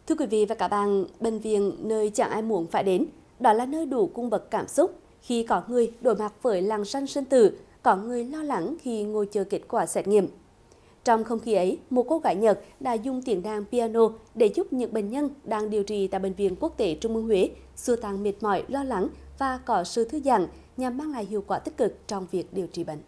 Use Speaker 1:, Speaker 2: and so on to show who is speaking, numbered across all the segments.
Speaker 1: Thưa quý vị và các bạn, bệnh viện nơi chẳng ai muốn phải đến, đó là nơi đủ cung bậc cảm xúc khi có người đối mặt với làng sanh sinh tử, có người lo lắng khi ngồi chờ kết quả xét nghiệm. Trong không khí ấy, một cô gái Nhật đã dùng tiếng đàn piano để giúp những bệnh nhân đang điều trị tại Bệnh viện Quốc tế Trung ương Huế xua tan mệt mỏi, lo lắng và có sự thư giãn nhằm mang lại hiệu quả tích cực trong việc điều trị bệnh.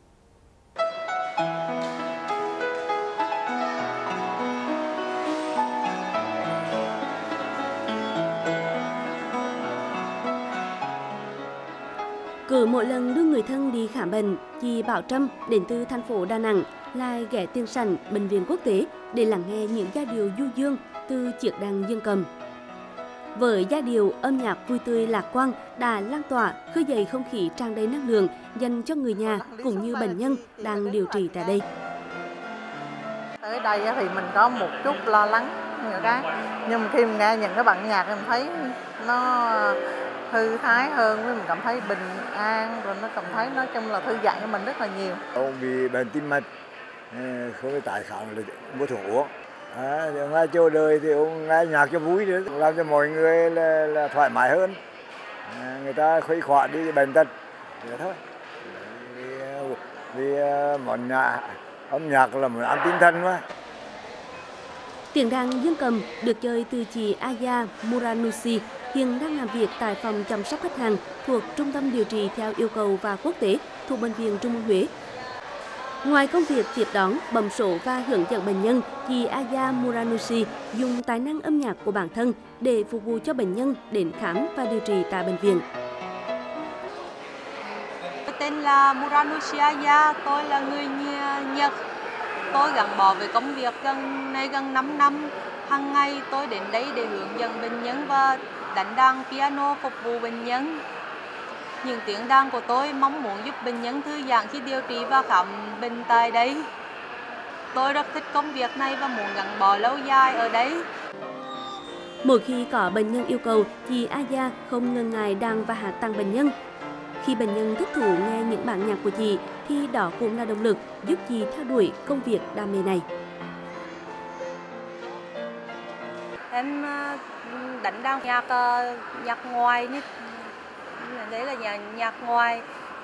Speaker 1: Cứ mỗi lần đưa người thân đi khám bệnh, chị Bảo Trâm đến từ thành phố Đà Nẵng lại ghé tiền sảnh Bệnh viện Quốc tế để lắng nghe những giai điệu du dương từ chiếc đàn dương cầm. Với giai điệu âm nhạc vui tươi lạc quan đã lan tỏa khơi dậy không khí tràn đầy năng lượng dành cho người nhà cũng như bệnh nhân đang điều trị tại đây.
Speaker 2: Tới đây thì mình có một chút lo lắng nhưng khi mình nghe những cái bản nhạc mình thấy nó thư thái hơn, với mình cảm thấy bình an, rồi nó cảm thấy nói chung là thư giãn cho mình rất là nhiều.
Speaker 3: Ông bị bệnh tim mạch, không có tài khám là mua thuốc uống. Ngay chỗ đời thì ông nghe nhạc cho vui nữa, làm cho mọi người là thoải mái hơn. Người ta khuây khỏa đi bệnh tật, vậy thôi. Vì món âm nhạc là một ăn tinh thần mà.
Speaker 1: Tiếng đàn dương cầm được chơi từ chị Aya Muranushi, hiện đang làm việc tại phòng chăm sóc khách hàng thuộc Trung tâm điều trị theo yêu cầu và quốc tế thuộc Bệnh viện Trung ương Huế. Ngoài công việc tiếp đón, bấm số và hướng dẫn bệnh nhân, chị Aya Muranushi dùng tài năng âm nhạc của bản thân để phục vụ cho bệnh nhân đến khám và điều trị tại bệnh viện.
Speaker 4: Tôi tên là Muranushi Aya, tôi là người Nhật. Tôi gắn bó với công việc gần 5 năm. Hàng ngày tôi đến đây để hướng dẫn bệnh nhân và đánh đàn piano phục vụ bệnh nhân. Những tiếng đàn của tôi mong muốn giúp bệnh nhân thư giãn khi điều trị và khám bệnh tại đây. Tôi rất thích công việc này và muốn gắn bó lâu dài ở đây.
Speaker 1: Mỗi khi có bệnh nhân yêu cầu, chị Aya không ngần ngại đàn và hát tặng bệnh nhân. Khi bệnh nhân thích thú nghe những bản nhạc của chị, thì đó cũng là động lực giúp chị theo đuổi công việc đam mê này.
Speaker 4: Em đánh đàn nhạc ngoài, đấy là nhạc ngoài,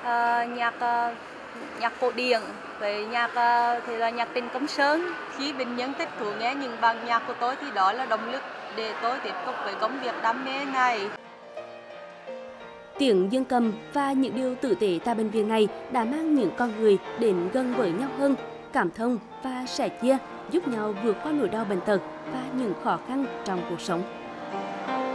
Speaker 4: nhạc cổ điển với nhạc thì là nhạc Trịnh Công Sơn. Khi bệnh nhân thích thú nghe những bản nhạc của tôi thì đó là động lực để tôi tiếp tục với công việc đam mê này.
Speaker 1: Tiếng dương cầm và những điều tử tế tại bệnh viện này đã mang những con người đến gần với nhau hơn, cảm thông và sẻ chia, giúp nhau vượt qua nỗi đau bệnh tật và những khó khăn trong cuộc sống.